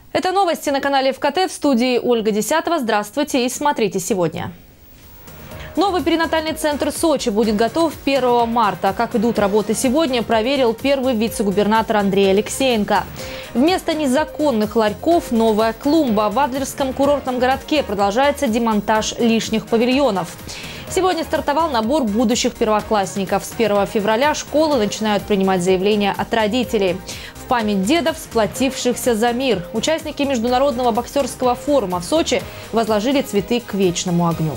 Это новости на канале ФКТ, в студии Ольга Десятова. Здравствуйте и смотрите сегодня. Новый перинатальный центр Сочи будет готов 1 марта. Как идут работы сегодня, проверил первый вице-губернатор Андрей Алексеенко. Вместо незаконных ларьков новая клумба. В Адлерском курортном городке продолжается демонтаж лишних павильонов. Сегодня стартовал набор будущих первоклассников. С 1 февраля школы начинают принимать заявления от родителей. В память дедов, сплотившихся за мир, участники Международного боксерского форума в Сочи возложили цветы к вечному огню.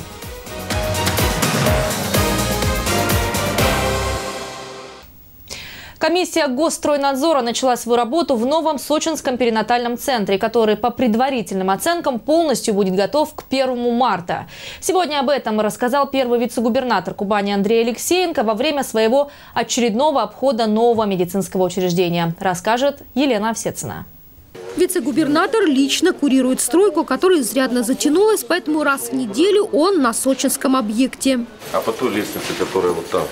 Комиссия Госстройнадзора начала свою работу в новом сочинском перинатальном центре, который по предварительным оценкам полностью будет готов к 1 марта. Сегодня об этом рассказал первый вице-губернатор Кубани Андрей Алексеенко во время своего очередного обхода нового медицинского учреждения. Расскажет Елена Овсецина. Вице-губернатор лично курирует стройку, которая изрядно затянулась, поэтому раз в неделю он на сочинском объекте. А по той лестнице, которая вот там?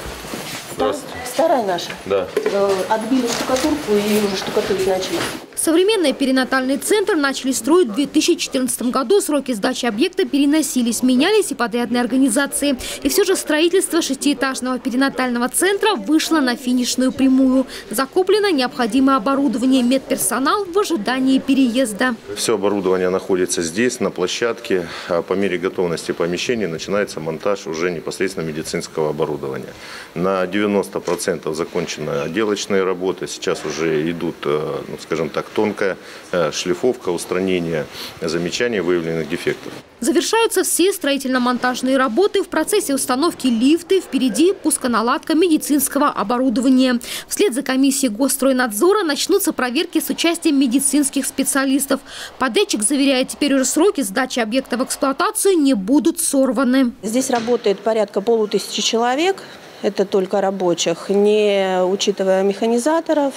Старая наша. Да. Отбили штукатурку и уже штукатурить начали. Современный перинатальный центр начали строить в 2014 году. Сроки сдачи объекта переносились, менялись и подрядные организации. И все же строительство 6-этажного перинатального центра вышло на финишную прямую. Закуплено необходимое оборудование, медперсонал в ожидании переезда. Все оборудование находится здесь, на площадке. По мере готовности помещений начинается монтаж уже непосредственно медицинского оборудования. На 90% закончены отделочные работы. Сейчас уже идут, скажем так, тонкая шлифовка, устранение замечаний, выявленных дефектов. Завершаются все строительно-монтажные работы. В процессе установки лифты, впереди пусконаладка медицинского оборудования. Вслед за комиссией Госстройнадзора начнутся проверки с участием медицинских специалистов. Подрядчик заверяет, теперь уже сроки сдачи объекта в эксплуатацию не будут сорваны. Здесь работает порядка 500 человек. Это только рабочих, не учитывая механизаторов,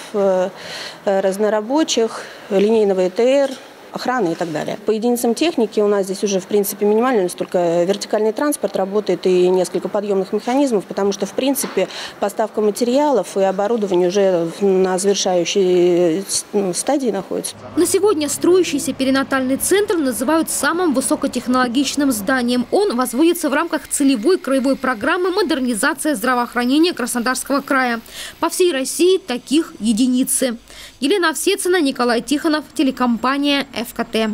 разнорабочих, линейного ЭТР, охраны и так далее. По единицам техники у нас здесь уже, в принципе, минимально, только вертикальный транспорт работает и несколько подъемных механизмов, потому что, в принципе, поставка материалов и оборудования уже на завершающей стадии находится. На сегодня строящийся перинатальный центр называют самым высокотехнологичным зданием. Он возводится в рамках целевой краевой программы «Модернизация здравоохранения Краснодарского края». По всей России таких единицы. Елена Овсецина, Николай Тихонов, телекомпания ФКТ.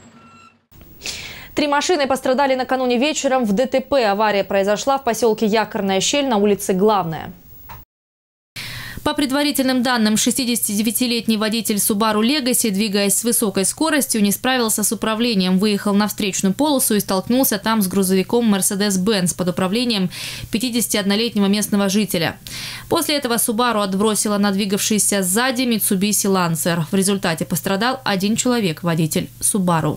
3 машины пострадали накануне вечером в ДТП. Авария произошла в поселке Якорная щель на улице Главная. По предварительным данным, 69-летний водитель Subaru Legacy, двигаясь с высокой скоростью, не справился с управлением, выехал на встречную полосу и столкнулся там с грузовиком Mercedes-Benz под управлением 51-летнего местного жителя. После этого Subaru отбросила на двигавшийся сзади Mitsubishi Lancer. В результате пострадал 1 человек, водитель Subaru.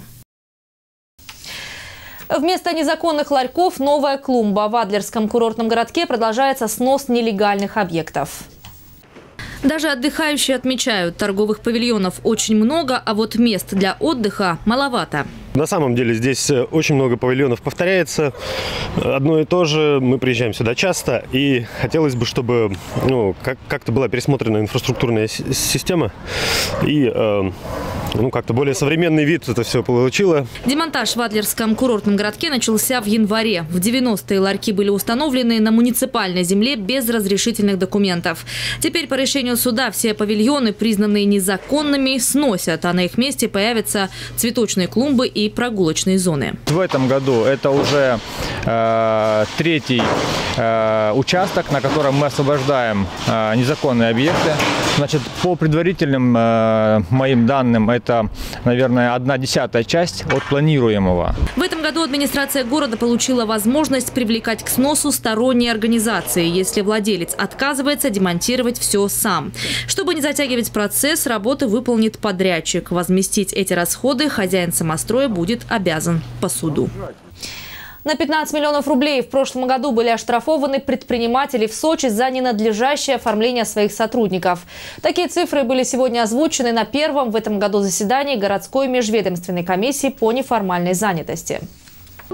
Вместо незаконных ларьков новая клумба. В Адлерском курортном городке продолжается снос нелегальных объектов. Даже отдыхающие отмечают, торговых павильонов очень много, а вот мест для отдыха маловато. На самом деле здесь очень много павильонов повторяется. Одно и то же. Мы приезжаем сюда часто. И хотелось бы, чтобы как-то была пересмотрена инфраструктурная система. И как-то более современный вид это все получило. Демонтаж в Адлерском курортном городке начался в январе. В 90-е ларьки были установлены на муниципальной земле без разрешительных документов. Теперь по решению суда все павильоны, признанные незаконными, сносят, а на их месте появятся цветочные клумбы и прогулочные зоны. В этом году это уже 3-й участок, на котором мы освобождаем незаконные объекты. Значит, по предварительным моим данным, это, наверное, 1/10 часть от планируемого. В этом году администрация города получила возможность привлекать к сносу сторонние организации, если владелец отказывается демонтировать все сам. Чтобы не затягивать процесс, работы выполнит подрядчик. Возместить эти расходы хозяин самостроя будет обязан по суду. На 15 миллионов рублей в прошлом году были оштрафованы предприниматели в Сочи за ненадлежащее оформление своих сотрудников. Такие цифры были сегодня озвучены на первом в этом году заседании городской межведомственной комиссии по неформальной занятости.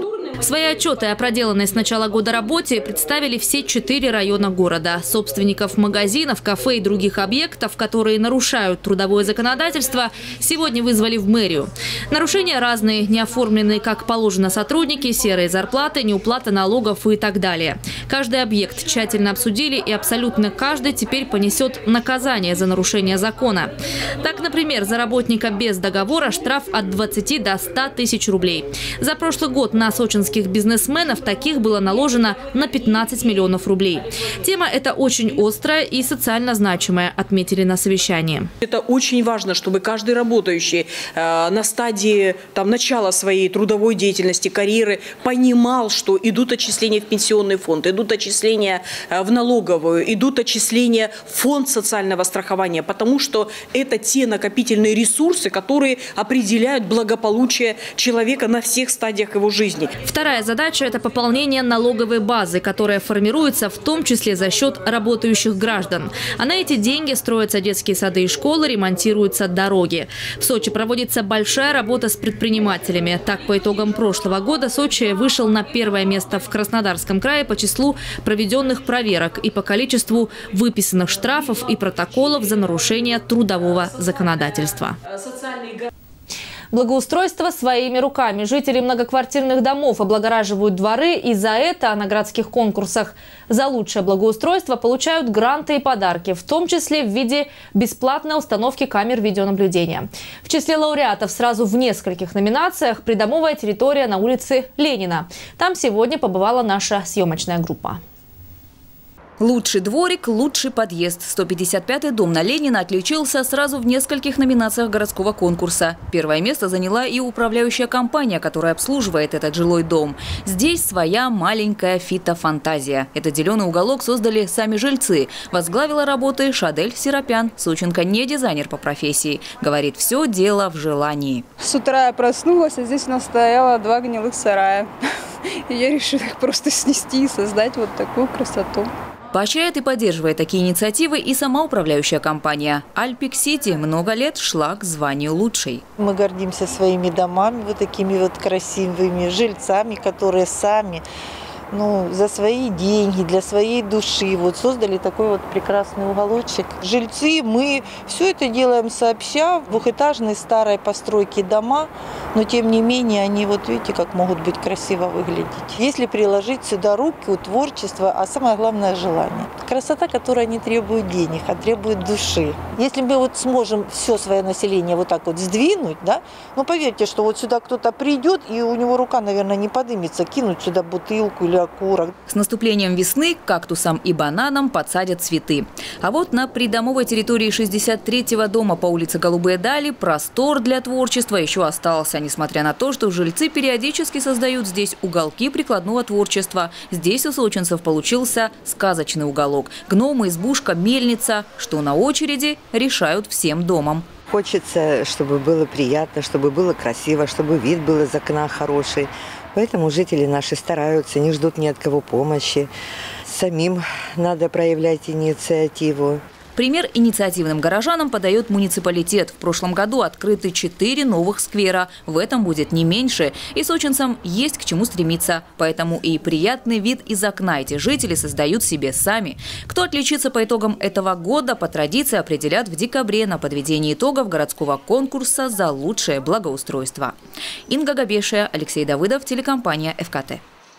Свои отчеты о проделанной с начала года работе представили все 4 района города. Собственников магазинов, кафе и других объектов, которые нарушают трудовое законодательство, сегодня вызвали в мэрию. Нарушения разные, неоформленные как положено сотрудники, серые зарплаты, неуплата налогов и так далее. Каждый объект тщательно обсудили, и абсолютно каждый теперь понесет наказание за нарушение закона. Так, например, за работника без договора штраф от 20 до 100 тысяч рублей. За прошлый год на сочинских бизнесменов таких было наложено на 15 миллионов рублей. Тема эта очень острая и социально значимая, отметили на совещании. Это очень важно, чтобы каждый работающий на стадии начала своей трудовой деятельности, карьеры понимал, что идут отчисления в пенсионный фонд, идут отчисления в налоговую, идут отчисления в фонд социального страхования, потому что это те накопительные ресурсы, которые определяют благополучие человека на всех стадиях его жизни. Вторая задача – это пополнение налоговой базы, которая формируется в том числе за счет работающих граждан. А на эти деньги строятся детские сады и школы, ремонтируются дороги. В Сочи проводится большая работа с предпринимателями. Так, по итогам прошлого года Сочи вышел на первое место в Краснодарском крае по числу проведенных проверок и по количеству выписанных штрафов и протоколов за нарушение трудового законодательства. Благоустройство своими руками. Жители многоквартирных домов облагораживают дворы, и за это на городских конкурсах за лучшее благоустройство получают гранты и подарки, в том числе в виде бесплатной установки камер видеонаблюдения. В числе лауреатов сразу в нескольких номинациях придомовая территория на улице Ленина. Там сегодня побывала наша съемочная группа. Лучший дворик, лучший подъезд. 155-й дом на Ленина отличился сразу в нескольких номинациях городского конкурса. Первое место заняла и управляющая компания, которая обслуживает этот жилой дом. Здесь своя маленькая фитофантазия. Этот зеленый уголок создали сами жильцы. Возглавила работы Шадель Серапян. Сочинка не дизайнер по профессии. Говорит, все дело в желании. С утра я проснулась, а здесь у нас стояло 2 гнилых сарая. И я решила их просто снести и создать вот такую красоту. Поощряет и поддерживает такие инициативы и сама управляющая компания. Альпик Сити много лет шла к званию лучшей. Мы гордимся своими домами, вот такими вот красивыми жильцами, которые сами за свои деньги, для своей души создали такой вот прекрасный уголочек. Жильцы, мы все это делаем сообща, двухэтажные старой постройки дома, но тем не менее они, видите, как могут быть красиво выглядеть. Если приложить сюда руку, творчество, а самое главное – желание. Красота, которая не требует денег, а требует души. Если мы сможем все свое население вот так сдвинуть, поверьте, что сюда кто-то придет, и у него рука, наверное, не подымется, кинуть сюда бутылку или окурок. С наступлением весны к кактусам и бананам подсадят цветы. А на придомовой территории 63-го дома по улице Голубые Дали простор для творчества еще остался, несмотря на то, что жильцы периодически создают здесь уголки прикладного творчества. Здесь у сочинцев получился сказочный уголок. Гномы, избушка, мельница, что на очереди, решают всем домом. Хочется, чтобы было приятно, чтобы было красиво, чтобы вид был из окна хороший. Поэтому жители наши стараются, не ждут ни от кого помощи. Самим надо проявлять инициативу. Пример инициативным горожанам подает муниципалитет. В прошлом году открыты 4 новых сквера. В этом будет не меньше. И сочинцам есть к чему стремиться. Поэтому и приятный вид из окна эти жители создают себе сами. Кто отличится по итогам этого года, по традиции определят в декабре на подведении итогов городского конкурса за лучшее благоустройство. Инга Габешия, Алексей Давыдов, телекомпания ФКТ.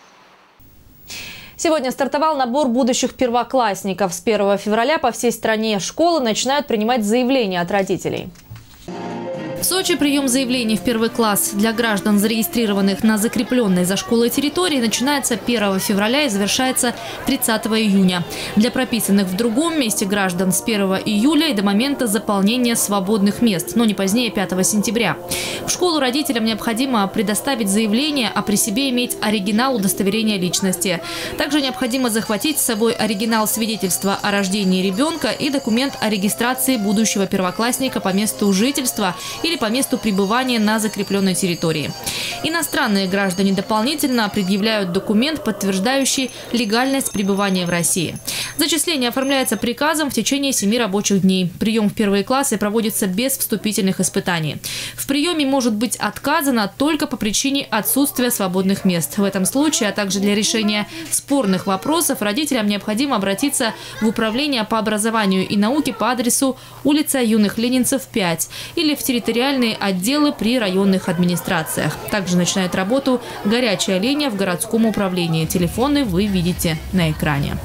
Сегодня стартовал набор будущих первоклассников. С 1 февраля по всей стране школы начинают принимать заявления от родителей. В Сочи прием заявлений в первый класс для граждан, зарегистрированных на закрепленной за школой территории, начинается 1 февраля и завершается 30 июня. Для прописанных в другом месте граждан с 1 июля и до момента заполнения свободных мест, но не позднее 5 сентября. В школу родителям необходимо предоставить заявление, а при себе иметь оригинал удостоверения личности. Также необходимо захватить с собой оригинал свидетельства о рождении ребенка и документ о регистрации будущего первоклассника по месту жительства или или по месту пребывания на закрепленной территории. Иностранные граждане дополнительно предъявляют документ, подтверждающий легальность пребывания в России. Зачисление оформляется приказом в течение 7 рабочих дней. Прием в первые классы проводится без вступительных испытаний. В приеме может быть отказано только по причине отсутствия свободных мест. В этом случае, а также для решения спорных вопросов, родителям необходимо обратиться в Управление по образованию и науке по адресу улица Юных Ленинцев, 5 или в территориальные отделы при районных администрациях. Также начинает работу горячая линия в городском управлении. Телефоны вы видите на экране.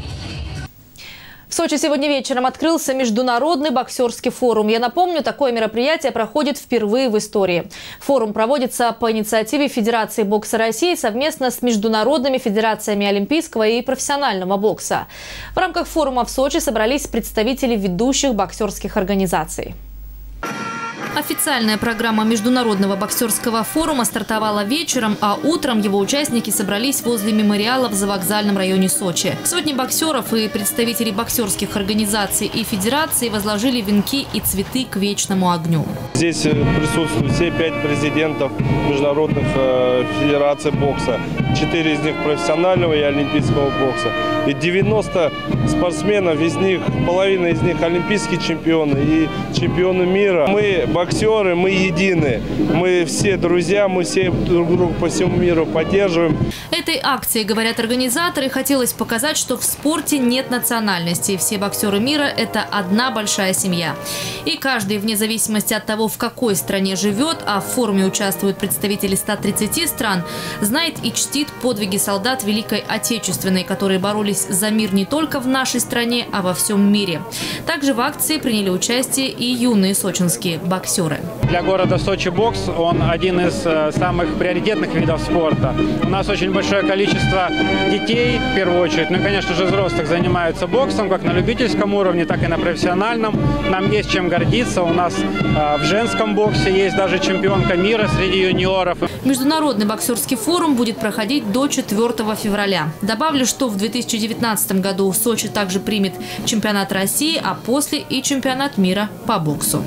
В Сочи сегодня вечером открылся Международный боксерский форум. Я напомню, такое мероприятие проходит впервые в истории. Форум проводится по инициативе Федерации бокса России совместно с международными федерациями олимпийского и профессионального бокса. В рамках форума в Сочи собрались представители ведущих боксерских организаций. Официальная программа Международного боксерского форума стартовала вечером, а утром его участники собрались возле мемориала в Завокзальном районе Сочи. Сотни боксеров и представителей боксерских организаций и федераций возложили венки и цветы к вечному огню. Здесь присутствуют все 5 президентов международных федераций бокса. 4 из них профессионального и олимпийского бокса. И 90 спортсменов, из них половина из них олимпийские чемпионы и чемпионы мира. Мы боксеры, мы едины. Мы все друзья, мы все друг друга по всему миру поддерживаем. Этой акции, говорят организаторы, хотелось показать, что в спорте нет национальности. Все боксеры мира – это одна большая семья. И каждый, вне зависимости от того, в какой стране живет, а в форуме участвуют представители 130 стран, знает и чтит подвиги солдат Великой Отечественной, которые боролись за мир не только в нашей стране, а во всем мире. Также в акции приняли участие и юные сочинские боксеры. Для города Сочи бокс, он один из самых приоритетных видов спорта. У нас очень большое количество детей, в первую очередь, ну и, конечно же, взрослых занимаются боксом, как на любительском уровне, так и на профессиональном. Нам есть чем гордиться. У нас в женском боксе есть даже чемпионка мира среди юниоров. Международный боксерский форум будет проходить до 4 февраля. Добавлю, что в 2019 году Сочи также примет чемпионат России, а после и чемпионат мира по боксу.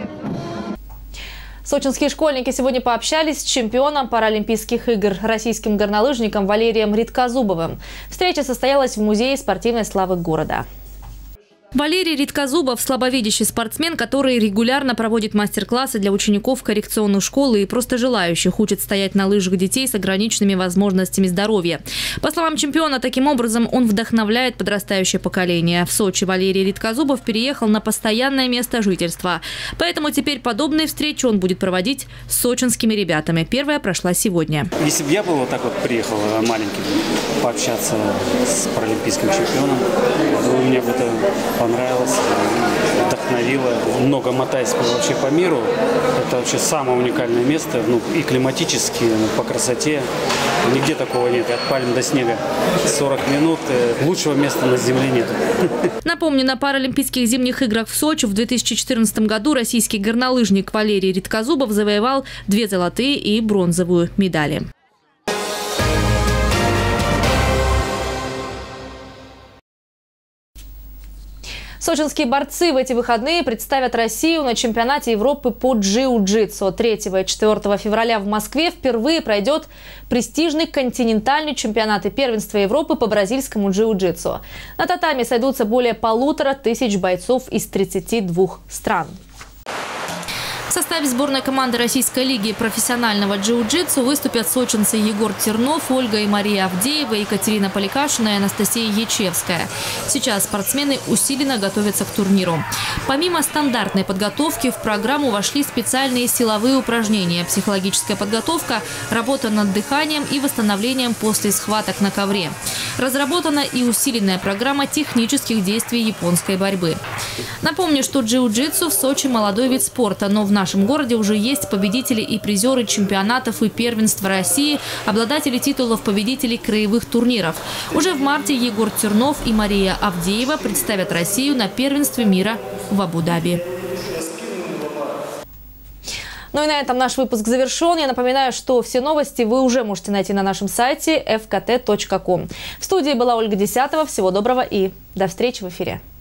Сочинские школьники сегодня пообщались с чемпионом Паралимпийских игр, российским горнолыжником Валерием Редкозубовым. Встреча состоялась в Музее спортивной славы города. Валерий Редкозубов – слабовидящий спортсмен, который регулярно проводит мастер-классы для учеников коррекционных школ и просто желающих, учит стоять на лыжах детей с ограниченными возможностями здоровья. По словам чемпиона, таким образом он вдохновляет подрастающее поколение. В Сочи Валерий Редкозубов переехал на постоянное место жительства. Поэтому теперь подобные встречи он будет проводить с сочинскими ребятами. Первая прошла сегодня. Если бы я был вот так вот приехал маленьким пообщаться с паралимпийским чемпионом, то мне бы это понравилось, вдохновило. Много мотаясь вообще по миру. Это вообще самое уникальное место, ну, и климатически, по красоте. Нигде такого нет. От пальм до снега 40 минут. Лучшего места на земле нет. Напомню, на Паралимпийских зимних играх в Сочи в 2014 году российский горнолыжник Валерий Редкозубов завоевал 2 золотые и бронзовую медали. Сочинские борцы в эти выходные представят Россию на чемпионате Европы по джиу-джитсу. 3 и 4 февраля в Москве впервые пройдет престижный континентальный чемпионат и первенство Европы по бразильскому джиу-джитсу. На татами сойдутся более 1500 бойцов из 32 стран. В составе сборной команды Российской лиги профессионального джиу-джитсу выступят сочинцы Егор Тернов, Ольга и Мария Авдеева, Екатерина Поликашина и Анастасия Ячевская. Сейчас спортсмены усиленно готовятся к турниру. Помимо стандартной подготовки в программу вошли специальные силовые упражнения, психологическая подготовка, работа над дыханием и восстановлением после схваток на ковре. Разработана и усиленная программа технических действий японской борьбы. Напомню, что джиу-джитсу в Сочи молодой вид спорта, но в нашем городе уже есть победители и призеры чемпионатов и первенств России, обладатели титулов победителей краевых турниров. Уже в марте Егор Тернов и Мария Авдеева представят Россию на первенстве мира в Абу-Даби. Ну и на этом наш выпуск завершен. Я напоминаю, что все новости вы уже можете найти на нашем сайте fkt.com. В студии была Ольга Десятова. Всего доброго и до встречи в эфире.